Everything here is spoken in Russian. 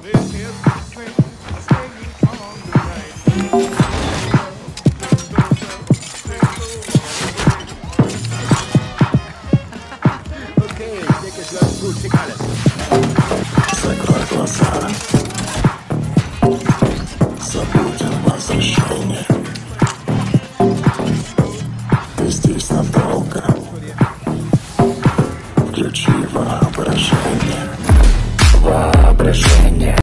Закрой глаза. Забудь о возвращении. Ты здесь надолго. Включи воображение. Воображение.